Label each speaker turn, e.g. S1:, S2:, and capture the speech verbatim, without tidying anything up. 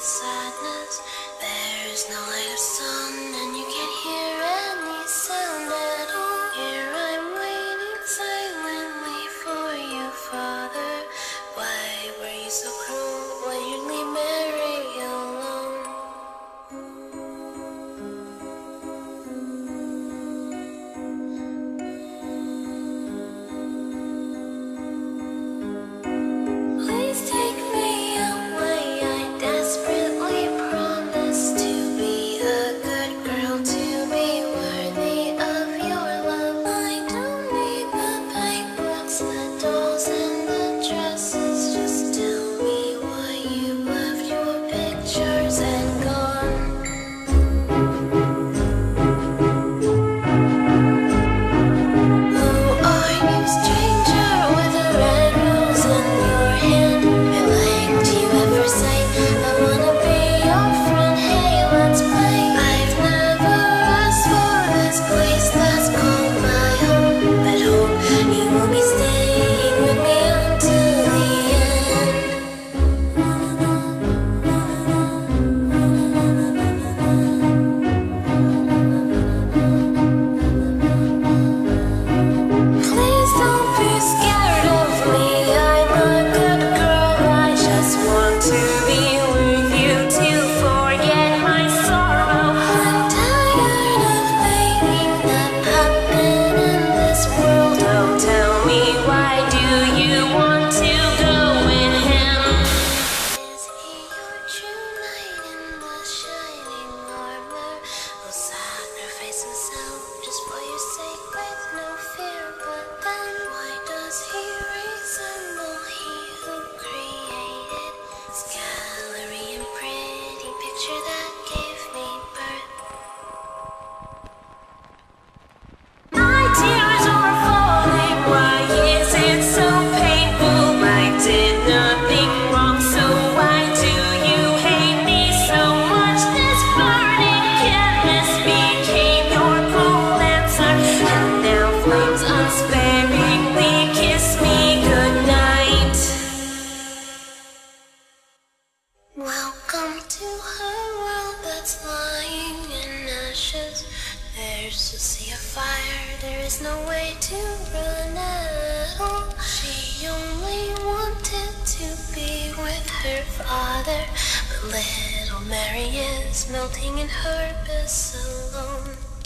S1: sadness. There is no light of sun, and you can't hear any sound at all. Here I'm waiting silently for you, Father. Why were you so cruel when you leave Mary alone? Please take me away. I desperately promise to be a good girl, to be worthy of your love. I don't need the paintbrush, the dolls, and the dresses. Just tell me why you left your pictures and gone. Who are you, stranger, with a red rose in your hand? I liked you at first sight. I wanna be your friend. Hey, let's play. I've never asked for this place that's called my home, but hope you will be staying with me until the end. Please don't be scared of me. I'm a good girl. I just want to be with you to forget my sorrow. I'm tired of thinking that happen in this world. Oh, tell me, why do you want to go with him? Is he your true knight in the shining armor? Will sacrifice himself just for your sake with no fear? But then why does he resemble he who created this gallery and pretty picture that gave me birth? My tears are falling. Why is it so painful? I did nothing wrong, so why do you hate me so much? This burning canvas became your cold answer, and now flames unsparingly kiss me goodnight. Welcome to her world that's lying in ashes. There's a sea of fire, there is no way to run at all. She only wanted to be with her father, but little Mary is melting in her abyss alone.